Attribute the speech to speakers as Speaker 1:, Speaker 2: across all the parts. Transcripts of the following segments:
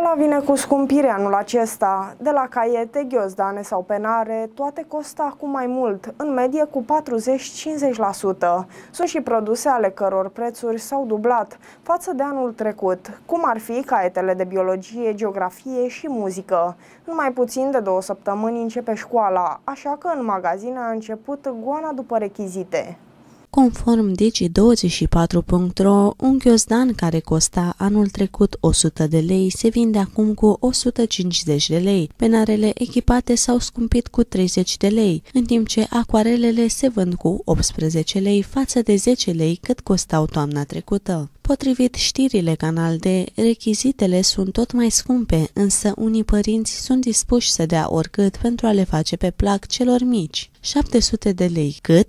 Speaker 1: Școala vine cu scumpire anul acesta. De la caiete, ghiozdane sau penare, toate costă acum mai mult, în medie cu 40-50%. Sunt și produse ale căror prețuri s-au dublat față de anul trecut, cum ar fi caietele de biologie, geografie și muzică. În mai puțin de 2 săptămâni începe școala, așa că în magazine a început goana după rechizite.
Speaker 2: Conform Digi24.ro, un ghiozdan care costa anul trecut 100 de lei se vinde acum cu 150 de lei. Penarele echipate s-au scumpit cu 30 de lei, în timp ce acuarelele se vând cu 18 lei față de 10 lei cât costau toamna trecută. Potrivit știrile Canal D, rechizitele sunt tot mai scumpe, însă unii părinți sunt dispuși să dea oricât pentru a le face pe plac celor mici. 700 de lei cât?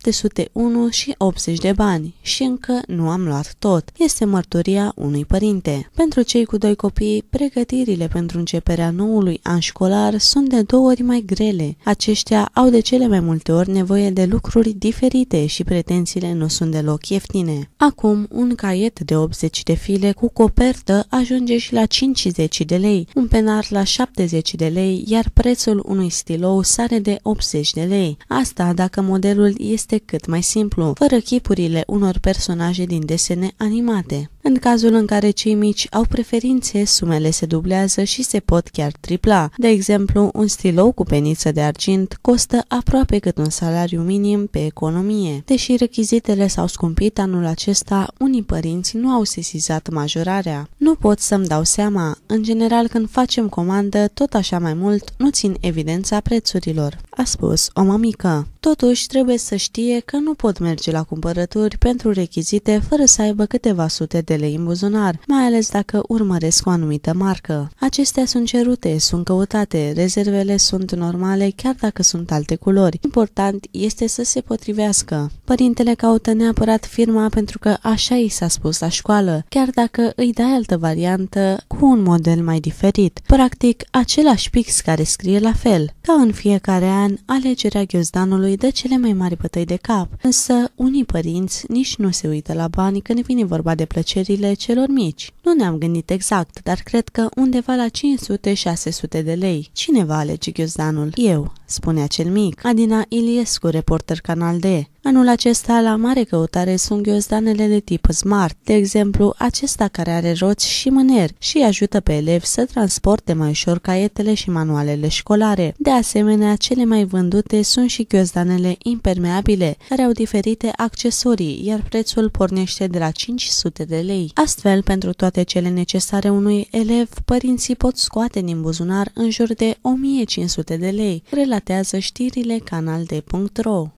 Speaker 2: 701 și 80 de bani. Și încă nu am luat tot. Este mărturia unui părinte. Pentru cei cu 2 copii, pregătirile pentru începerea noului an școlar sunt de 2 ori mai grele. Aceștia au de cele mai multe ori nevoie de lucruri diferite și pretențiile nu sunt deloc ieftine. Acum, un caiet de 80 de file cu copertă ajunge și la 50 de lei, un penar la 70 de lei, iar prețul unui stilou sare de 80 de lei. Asta dacă modelul este cât mai simplu, fără chipurile unor personaje din desene animate. În cazul în care cei mici au preferințe, sumele se dublează și se pot chiar tripla. De exemplu, un stilou cu peniță de argint costă aproape cât un salariu minim pe economie. Deși rechizitele s-au scumpit anul acesta, unii părinți nu au sesizat majorarea. Nu pot să-mi dau seama. În general, când facem comandă, tot așa mai mult, nu țin evidența prețurilor, a spus o mămică. Totuși, trebuie să știe că nu pot merge la cumpărături pentru rechizite fără să aibă câteva sute de lei în buzunar, mai ales dacă urmăresc o anumită marcă. Acestea sunt cerute, sunt căutate, rezervele sunt normale chiar dacă sunt alte culori. Important este să se potrivească. Părintele caută neapărat firma pentru că așa i s-a spus la școală, chiar dacă îi dai altă variantă cu un model mai diferit. Practic, același pix care scrie la fel. Ca în fiecare an, alegerea ghiozdanului dă cele mai mari bătăi de cap, însă unii părinți nici nu se uită la bani când vine vorba de plăcerile celor mici. Nu ne-am gândit exact, dar cred că undeva la 500-600 de lei. Cine va alege ghiozdanul? Eu, spunea cel mic. Adina Iliescu, reporter Canal D. Anul acesta, la mare căutare, sunt ghiozdanele de tip Smart, de exemplu, acesta care are roți și mâner și ajută pe elevi să transporte mai ușor caietele și manualele școlare. De asemenea, cele mai vândute sunt și ghiozdanele impermeabile, care au diferite accesorii, iar prețul pornește de la 500 de lei. Astfel, pentru toate cele necesare unui elev, părinții pot scoate din buzunar în jur de 1500 de lei, relatează știrile canald.ro.